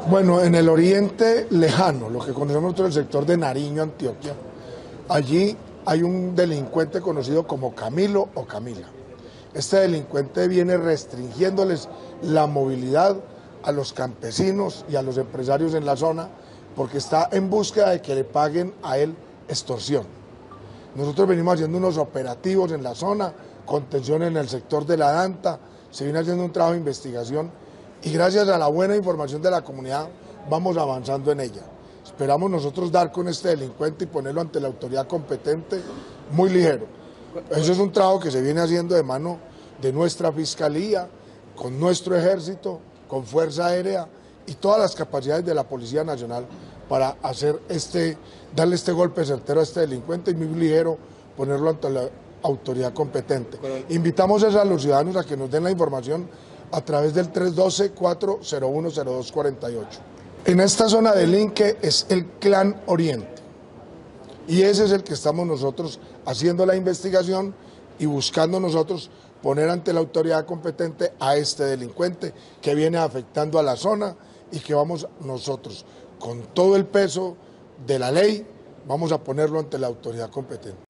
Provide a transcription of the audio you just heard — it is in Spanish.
Bueno, en el oriente lejano, lo que conocemos nosotros el sector de Nariño, Antioquia, allí hay un delincuente conocido como Camilo o Camila. Este delincuente viene restringiéndoles la movilidad a los campesinos y a los empresarios en la zona porque está en búsqueda de que le paguen a él extorsión. Nosotros venimos haciendo unos operativos en la zona, contención en el sector de la Danta, se viene haciendo un trabajo de investigación y gracias a la buena información de la comunidad vamos avanzando en ella. Esperamos nosotros dar con este delincuente y ponerlo ante la autoridad competente muy ligero. Eso es un trabajo que se viene haciendo de mano de nuestra Fiscalía, con nuestro Ejército, con Fuerza Aérea y todas las capacidades de la Policía Nacional para darle este golpe certero a este delincuente y muy ligero ponerlo ante la autoridad competente. Invitamos a los ciudadanos a que nos den la información a través del 312-401-0248. En esta zona de Linque es el Clan Oriente y ese es el que estamos nosotros haciendo la investigación y buscando nosotros poner ante la autoridad competente a este delincuente que viene afectando a la zona y que vamos nosotros con todo el peso de la ley vamos a ponerlo ante la autoridad competente.